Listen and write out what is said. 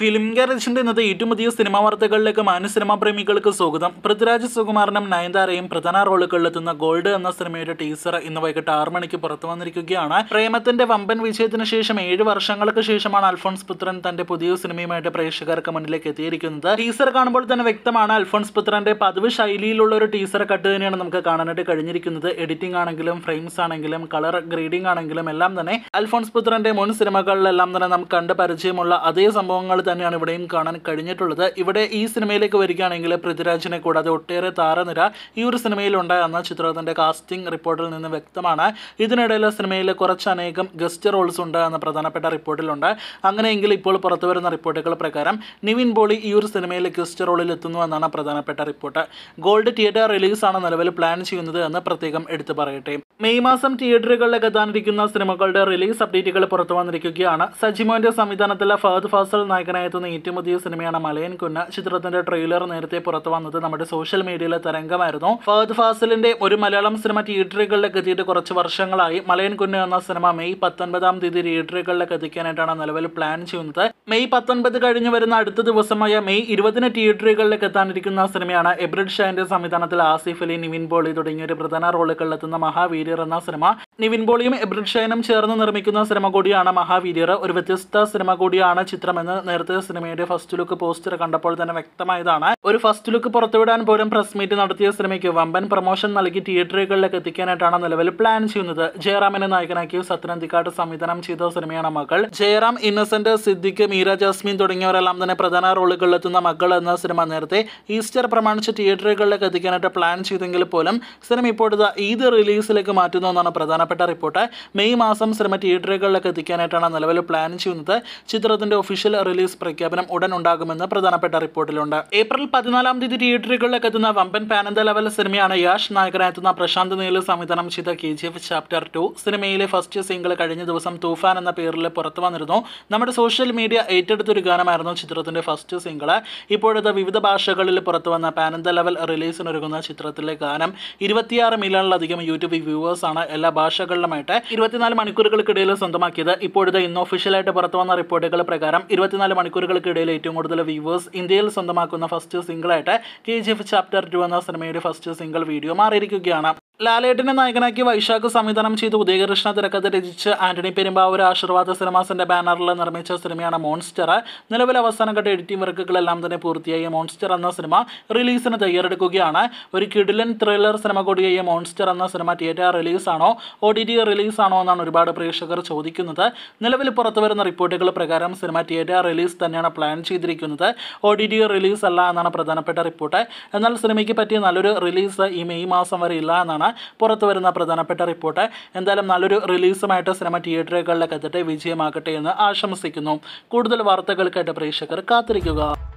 Film ഗാരേജിന്റെ ഇന്നത്തെ ഏറ്റവും പുതിയ സിനിമാ വാർത്തകളിലേക്ക് മാന്യ സിനിമാ പ്രേമികൾക്ക് സ്വാഗതം. പൃഥ്വിരാജ് സുകുമാരനും നയൻതാരയും പ്രധാന റോളുകളിലെത്തുന്ന ഗോൾഡ് എന്ന സിനിമയുടെ ടീസർ ഇന്ന് വൈകിട്ട് 6 മണിക്ക് പുറത്തു വന്നിരിക്കുകയാണ്. പ്രേമത്തിന്റെ വമ്പൻ വിജയത്തിന് ശേഷം 7 വർഷങ്ങൾക്ക് ശേഷമാണ് അൽഫോൺസ് പുത്രൻ തന്റെ പുതിയ സിനിമയുമായിട്ട് പ്രേക്ഷകർക്ക് മുന്നിലേക്ക് എത്തിയിരിക്കുന്നത്. ടീസർ കാണുമ്പോൾ തന്നെ വ്യക്തമാണ് അൽഫോൺസ് പുത്രന്റെ പതിവ് ശൈലിയിലുള്ള ഒരു ടീസർ കട്ട് തന്നെയാണ് നമുക്ക് കാണാനായിട്ട് കഴിഞ്ഞിരിക്കുന്നത്. എഡിറ്റിംഗ് ആണെങ്കിലും ഫ്രെയിംസ് ആണെങ്കിലും കളർ ഗ്രേഡിംഗ് ആണെങ്കിലും എല്ലാം തന്നെ അൽഫോൺസ് പുത്രന്റെ മുൻ സിനിമകളിലെല്ലാം തന്നെ നമുക്ക് കണ്ട് പരിചയമുള്ള അതേ സംഭവങ്ങൾ തന്നെയാണ് ഇവിടെയും കാണാൻ കഴിഞ്ഞിട്ടുള്ളത്. ഇവിടെ ഈ സിനിമയിലേക്ക് വരികയാണെങ്കിൽ പൃഥ്വിരാജിനെ കൂടാതെ ഒട്ടേറെ താരനിര ഈ ഒരു സിനിമയിലുണ്ടായെന്ന ചിത്രത്തിന്റെ കാസ്റ്റിംഗ് റിപ്പോർട്ടിൽ നിന്ന് വ്യക്തമാണ്. ഇതിനിടയിൽ സിനിമയിൽ കുറച്ചനേകം ഗസ്റ്റ് റോൾസ് ഉണ്ട് എന്ന പ്രധാനപ്പെട്ട റിപ്പോർട്ടിലുണ്ട്. അങ്ങനെയെങ്കിൽ ഇപ്പോൾ പുറത്തുവരുന്ന റിപ്പോർട്ടുകൾ പ്രകാരം നിവിൻ പോളി ഈ ഒരു സിനിമയിൽ ഗസ്റ്റ് റോളിൽ എത്തുന്നു എന്നാണ് പ്രധാനപ്പെട്ട റിപ്പോർട്ട്. ഗോൾഡ് തിയേറ്റർ റിലീസാണ് നിലവിൽ പ്ലാൻ ചെയ്യുന്നത് എന്ന് പ്രത്യേകം എടുത്തു പറയട്ടെ. മെയ് മാസം തിയേറ്ററുകളിലേക്ക് എത്താനിരിക്കുന്ന സിനിമകളുടെ റിലീസ് അപ്ഡേറ്റുകൾ പുറത്തു വന്നിരിക്കുകയാണ്. സജിമോന്റെ സംവിധാനത്തിലെ ഫഹദ് ഫാസിൽ നായകനായെത്തുന്ന ഏറ്റവും പുതിയ സിനിമയാണ് മലയൻ കുന്ന്. ചിത്രത്തിന്റെ ട്രെയിലർ നേരത്തെ പുറത്തു വന്നത് നമ്മുടെ സോഷ്യൽ മീഡിയയിലെ തരംഗമായിരുന്നു. ഫഹദ് ഫാസിലിന്റെ ഒരു മലയാളം സിനിമ തിയേറ്ററുകളിലേക്ക് എത്തിയിട്ട് കുറച്ച് വർഷങ്ങളായി. മലയൻ കുന്ന് എന്ന സിനിമ മെയ് 19 തിയേറ്ററുകളിലേക്ക് എത്തിക്കാനായിട്ടാണ് നിലവിൽ പ്ലാൻ ചെയ്യുന്നത്. മെയ് 19 കഴിഞ്ഞ് വരുന്ന അടുത്ത ദിവസമായ മെയ് 20 തിയേറ്ററുകളിലേക്ക് എത്താനിരിക്കുന്ന സിനിമയാണ് എബ്രിഡ് ഷാന്റെ സംവിധാനത്തിൽ ആസിഫ് അലി, നിവിൻ പോളി തുടങ്ങിയ ഒരു പ്രധാന റോളുകളിലെത്തുന്ന മഹാവീര്യർ എന്ന സിനിമ. നിവിൻ പോളിയും എബ്രിഡ് ഷാനും ചേർന്ന് നിർമ്മിക്കുന്ന സിനിമ കൂടിയാണ് മഹാവീര്യർ. ഒരു വ്യത്യസ്ത സിനിമ കൂടിയാണ് ചിത്രമെന്ന് നേരത്തെ സിനിമയുടെ ഫസ്റ്റ് ലുക്ക് പോസ്റ്റർ കണ്ടപ്പോൾ തന്നെ വ്യക്തമായതാണ്. ഒരു ഫസ്റ്റ് ലുക്ക് പുറത്തുവിടാൻ പോലും പ്രസ് മീറ്റ് നടത്തിയ സിനിമയ്ക്ക് വമ്പൻ പ്രൊമോഷൻ നൽകി തിയേറ്ററുകളിലേക്ക് എത്തിക്കാനായിട്ടാണ് നിലവിൽ പ്ലാൻ ചെയ്യുന്നത്. ജയറാമിനെ നായകനാക്കി സത്യനന്ദിക്കാട് സംവിധാനം ചെയ്ത സിനിമയാണ് മകൾ. ജയറാം, ഇന്നസെന്റ്, സിദ്ദിഖ്, മീര ജാസ്മിൻ തുടങ്ങിയവരെല്ലാം തന്നെ പ്രധാന റോളുകളിലെത്തുന്ന മകൾ എന്ന സിനിമ നേരത്തെ ഈസ്റ്റർ പ്രമാണിച്ച് തിയേറ്ററുകളിലേക്ക് എത്തിക്കാനായിട്ട് പ്ലാൻ ചെയ്തെങ്കിൽ പോലും സിനിമ ഇപ്പോഴത്തെ ഈദ് റിലീസിലേക്ക് മാറ്റുന്നു എന്നാണ് പ്രധാനപ്പെട്ട റിപ്പോർട്ട്. മെയ് മാസം സിനിമ തിയേറ്ററുകളിലേക്ക് എത്തിക്കാനായിട്ടാണ് നിലവിൽ പ്ലാൻ ചെയ്യുന്നത്. ചിത്രത്തിന്റെ ഒഫീഷ്യൽ റിലീസ് പ്രഖ്യാപനം ഉടൻ ഉണ്ടാകുമെന്ന് പ്രധാനപ്പെട്ട റിപ്പോർട്ടിലുണ്ട്. ഏപ്രിൽ 14 തിയേറ്ററുകളിലേക്ക് എത്തുന്ന വമ്പൻ പാനന്ത ലെവൽ സിനിമയാണ് യാഷ് നായകനായെത്തുന്ന പ്രശാന്ത് നീൽ സംവിധാനം ചെയ്ത KGF ചാപ്റ്റർ 2. സിനിമയിലെ ഫസ്റ്റ് സിംഗിൾ കഴിഞ്ഞ ദിവസം തൂഫാൻ എന്ന പേരിൽ പുറത്തു വന്നിരുന്നു. നമ്മുടെ സോഷ്യൽ മീഡിയ ഏറ്റെടുത്തൊരു ഗാനമായിരുന്നു ചിത്രത്തിന്റെ ഫസ്റ്റ് സിംഗിൾ. ഇപ്പോഴത്തെ വിവിധ ഭാഷകളിൽ പുറത്തു വന്ന പാനന്ത ലെവൽ റിലീസിനൊരുങ്ങുന്ന ചിത്രത്തിലെ ഗാനം 26 മില്യണിലധികം യൂട്യൂബ് വ്യൂവേഴ്സ് ആണ് എല്ലാ ഭാഷകളിലുമായിട്ട് 24 മണിക്കൂറുകൾക്കിടയിൽ സ്വന്തമാക്കിയത്. ഇപ്പോഴത്തെ ഇന്ന് ഒഫീഷ്യലായിട്ട് പുറത്തു വന്ന റിപ്പോർട്ടുകൾ പ്രകാരം 24 മണിക്കൂറുകൾക്കിടയിൽ ഏറ്റവും കൂടുതൽ വ്യൂവേഴ്സ് ഇന്ത്യയിൽ സ്വന്തമാക്കുന്ന ഫസ്റ്റ് സിംഗിളായിട്ട് KGF ചാപ്റ്റർ 2 എന്ന സിനിമയുടെ ഫസ്റ്റ് സിംഗിൾ വീഡിയോ മാറിയിരിക്കുകയാണ്. ലാലേട്ടനെ നായകനാക്കി വൈശാഖ് സംവിധാനം ചെയ്ത് ഉദയകൃഷ്ണ തിരക്കഥ രചിച്ച് ആന്റണി പെരുമ്പാവൂർ ആശീർവാദ സിനിമാസിന്റെ ബാനറിൽ നിർമ്മിച്ച സിനിമയാണ് മോൺസ്റ്റർ. നിലവിൽ അവസാനഘട്ട എഡിറ്റിംഗ് വർക്കുകളെല്ലാം തന്നെ പൂർത്തിയായ മോൺസ്റ്റർ എന്ന സിനിമ റിലീസിന് തയ്യാറെടുക്കുകയാണ്. ഒരു കിടിലൻ ത്രില്ലർ സിനിമ കൂടിയായ മോൺസ്റ്റർ എന്ന സിനിമ തിയേറ്റർ റിലീസാണോ OTT റിലീസാണോ എന്നാണ് ഒരുപാട് പ്രേക്ഷകർ ചോദിക്കുന്നത്. നിലവിൽ പുറത്തുവരുന്ന റിപ്പോർട്ടുകൾ പ്രകാരം സിനിമ തിയേറ്റർ റിലീസ് തന്നെയാണ് പ്ലാൻ ചെയ്തിരിക്കുന്നത്. OTT റിലീസ് അല്ല എന്നാണ് പ്രധാനപ്പെട്ട റിപ്പോർട്ട്. എന്നാൽ സിനിമയ്ക്ക് പറ്റിയ നല്ലൊരു റിലീസ് ഈ മെയ് മാസം വരെ ഇല്ല എന്നാണ് പുറത്തു വരുന്ന പ്രധാനപ്പെട്ട റിപ്പോർട്ട്. എന്തായാലും നല്ലൊരു റിലീസുമായിട്ട് സിനിമ തിയേറ്ററുകളിലേക്ക് എത്തട്ടെ, വിജയമാകട്ടെ എന്ന് ആശംസിക്കുന്നു. കൂടുതൽ വാർത്തകൾക്കായിട്ട് പ്രേക്ഷകർ കാത്തിരിക്കുക.